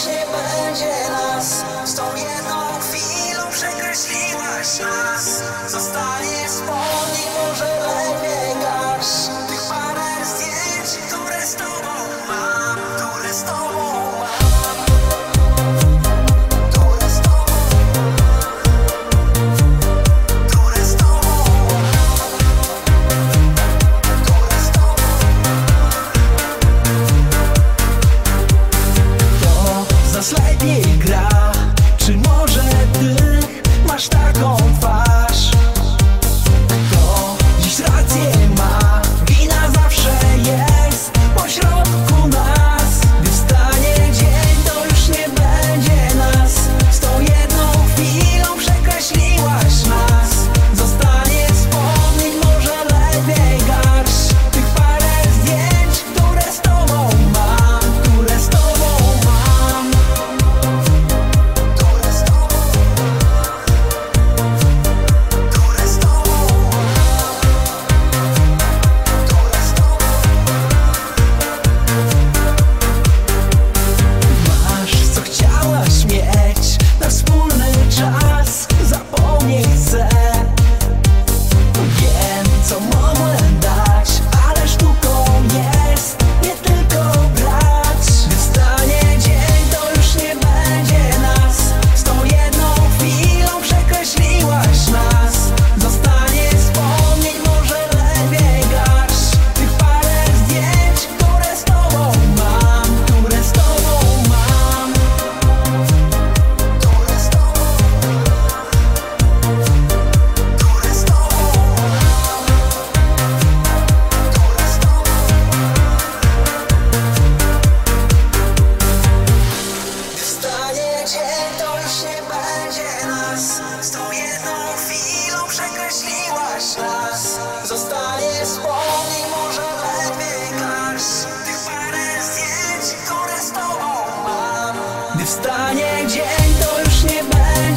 już nie będzie nas. Z tą jedną chwilą przekreśliłaś nas. Zostanie wspomnień, może lepiej gaś tych parę zdjęć, które z tobą mam, które z tobą mam. Lepiej gra, czy może ty masz taką twarz? Kto dziś rację ma? Wina zawsze jest pośrodku nas. Gdy wstanie dzień, to już nie będzie nas. Z tą jedną chwilą przekreśliłaś nas. Zostanie wspomnień, może lepiej garść tych parę zdjęć, które z tobą mam, które z tobą mam. Z tą jedną chwilą przekreśliłaś nas. Zostanie wspomnień, może lepiej garść tych parę zdjęć, które z tobą mam. Gdy wstanie dzień, to już nie będzie